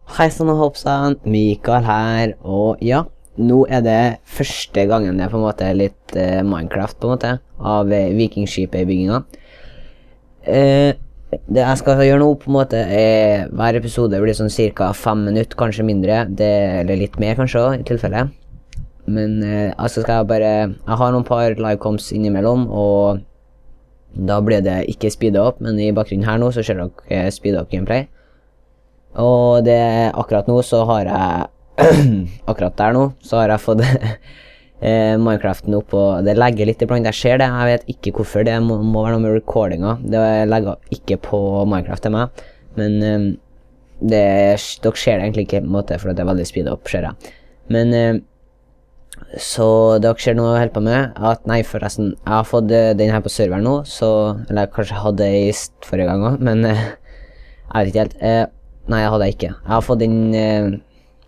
Hei sann og hoppsann, Mikael her, og ja, nå det første gangen det på en måte litt Minecraft på en måte, av vikingskipet-bygginga. Det jeg skal gjøre nå på en måte hver episode blir sånn cirka 5 minutter, kanskje mindre, eller litt mer kanskje også, i tilfelle. Men altså skal jeg har noen par livecoms innimellom, og da blir det ikke speedet opp, men i bakgrunnen her nå så ser dere speedet opp gameplay. Og akkurat nå så har jeg akkurat der nå så har jeg fått Minecraften opp, og det legger litt iblant. Jeg ser det, jeg vet ikke hvorfor. Det må være noe med recordinga. Det legger ikke på Minecraft til meg, men dere ser det egentlig ikke på en måte, for det veldig speedet opp, ser jeg. Men så dere ser noe å hjelpe med at, nei forresten, jeg har fått den her på serveren nå, så, eller jeg kanskje hadde det i forrige gang også, men jeg vet ikke helt. Nei, jeg hadde ikke. Jeg har fått den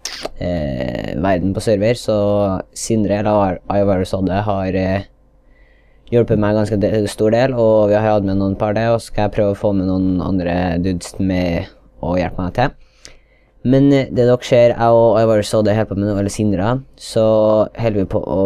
verden på server, så Sindre, eller iVirusodde, har hjulpet meg ganske stor del, og vi har hatt med noen par det, og så skal jeg prøve å få med noen andre dudes med å hjelpe meg til. Men det dere ser, jeg og iVirusodde hjelper med noe, eller Sindre, så holder vi på å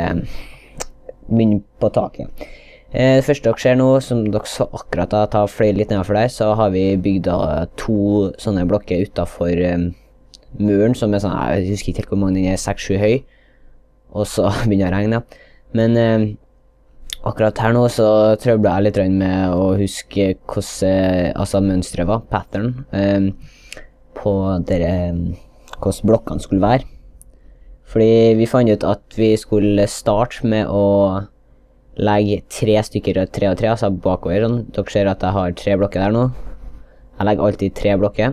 begynne på taket. Det første dere ser nå, som dere så akkurat tar flere litt nedenfor der, så har vi bygd 2 sånne blokker utenfor muren, som sånn, jeg husker ikke helt hvor mange, den 6-7 høy, og så begynner det å regne. Men akkurat her nå så trøbler jeg litt med å huske hvordan altså mønstret var, pattern, på hvordan blokkene skulle være. Fordi vi fant ut at vi skulle starte med å legge 3 stykker og 3 og 3, altså bakover. Sånn. Dere ser at jeg har 3 blokker der nå. Jeg legger alltid 3 blokker.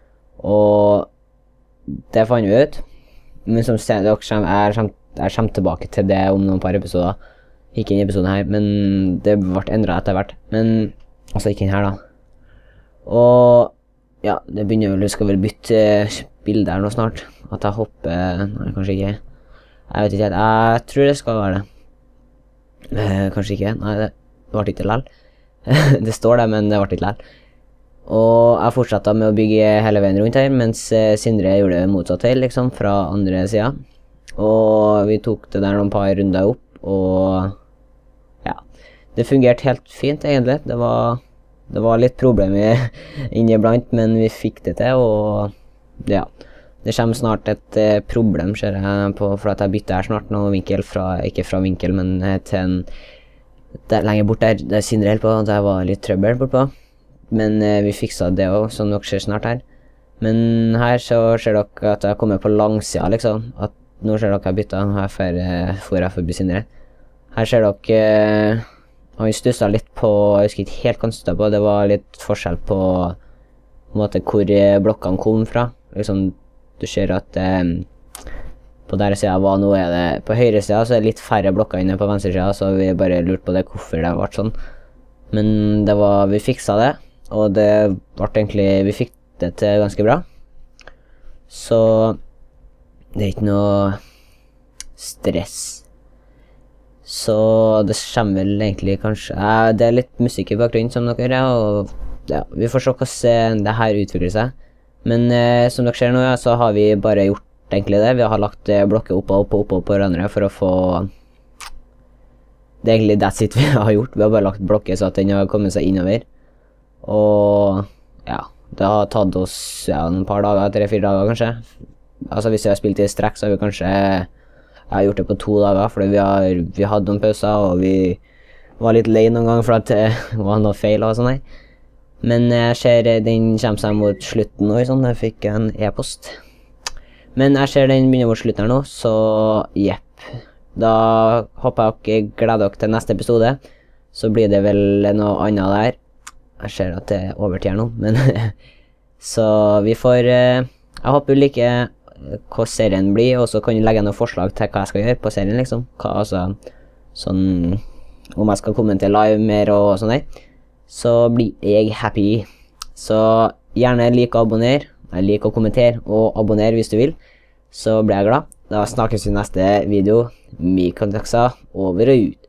Og det fant vi ut. Men som dere jeg kommer tilbake til det om noen par episoder. Ikke i episoden her, men det ble endret etter hvert. Men, altså ikke den her da. Og ja, det begynner vel, vi skal vel bytte bilder her nå snart. At jeg hopper, nei kanskje ikke. Jeg vet ikke helt, jeg tror det skal være det. Kanskje ikke, nei det ble ikke lell. Det står det, men det ble ikke lell. Og jeg fortsatte med å bygge hele veien rundt her, mens Sindre gjorde det motsatt vei, liksom, fra andre siden. Og vi tok det der noen par runder opp, og ja, det fungerte helt fint egentlig. Det var litt problemer inniblant, men vi fikk det til, og ja. Det kommer snart et problem, ser jeg på, for at jeg bytter her snart noen vinkel ikke fra vinkel, men til en, lenger bort der Sindre helt på, det var litt trøbbel bortpå. Men vi fikset det også, som dere ser snart her. Men her så ser dere at jeg kommer på langsida, liksom. At nå ser dere jeg byttet, her for jeg forbi Sindre. Her ser dere, han stusset litt på, jeg husker ikke helt hva han stusset på, det var litt forskjell på måte hvor blokkene kom fra, liksom. Du ser at på der siden var nå det på høyre siden, så litt færre blokker inne på venstre siden, så vi bare lurte på det, hvorfor det ble sånn. Men vi fikset det, og det ble egentlig, vi fikk det til ganske bra. Så det ikke noe stress. Så det kommer vel egentlig kanskje, det litt musikk i bakgrunnen som dere hører, og ja, vi får se hvordan det her utvikler seg. Men som dere ser nå, ja, så har vi bare gjort egentlig det. Vi har lagt blokker oppå på hverandre for å få... Det egentlig that's it vi har gjort. Vi har bare lagt blokker så at den har kommet seg innover. Og ja, det har tatt oss noen par dager, 3-4 dager kanskje. Altså hvis vi har spilt i strekk, så har vi kanskje... Jeg har gjort det på 2 dager, fordi vi hadde noen pauser, og vi var litt lei noen gang for at det var noe feil og sånn her. Men jeg ser den kommer seg mot slutten nå, sånn, jeg fikk en e-post. Men jeg ser den begynner mot slutten her nå, så jepp. Da håper jeg gleder dere til neste episode, så blir det vel noe annet der. Jeg ser at det overtid her nå, men så vi får, jeg håper du liker hva serien blir, og så kan du legge noen forslag til hva jeg skal gjøre på serien, liksom. Hva, altså, sånn, om jeg skal kommentere live mer og sånn der. Så blir jeg happy. Så gjerne like og abonner, like og kommenter, og abonner hvis du vil. Så blir jeg glad. Da snakkes vi i neste video. Mikael Daksa, over og ut.